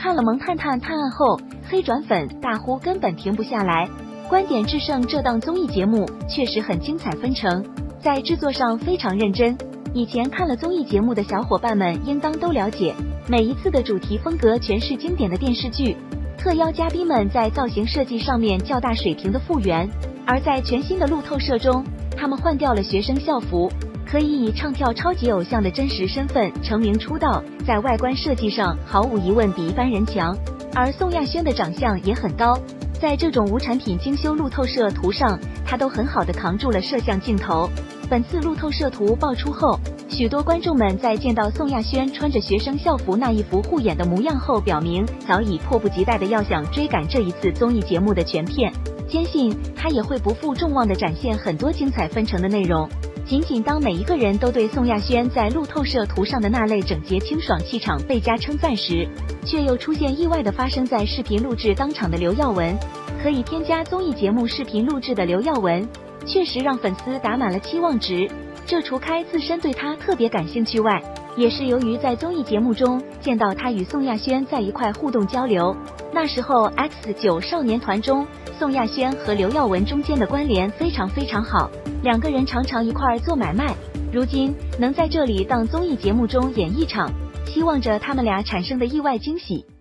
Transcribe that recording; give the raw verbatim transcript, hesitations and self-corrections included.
看了《萌探探探案》后，黑转粉，大呼根本停不下来。观点制胜这档综艺节目确实很精彩纷呈，在制作上非常认真。以前看了综艺节目的小伙伴们应当都了解，每一次的主题风格全是经典的电视剧，特邀嘉宾们在造型设计上面较大水平的复原。而在全新的路透社中，他们换掉了学生校服，可以以唱跳超级偶像的真实身份成名出道，在外观设计上毫无疑问比一般人强。而宋亚轩的长相也很高，在这种无产品精修路透社图上，他都很好的扛住了摄像镜头。本次路透社图爆出后，许多观众们在见到宋亚轩穿着学生校服那一副护眼的模样后，表明早已迫不及待的要想追赶这一次综艺节目的全片，坚信他也会不负众望的展现很多精彩纷呈的内容。仅仅当每一个人都对宋亚轩在路透社图上的那类整洁清爽气场倍加称赞时，却又出现意外的发生在视频录制当场的刘耀文。可以添加综艺节目视频录制的刘耀文，确实让粉丝打满了期望值。这除开自身对他特别感兴趣外，也是由于在综艺节目中见到他与宋亚轩在一块互动交流。那时候 X 九 少年团中，宋亚轩和刘耀文中间的关联非常非常好，两个人常常一块做买卖。如今能在这里当综艺节目中演一场，希望着他们俩产生的意外惊喜。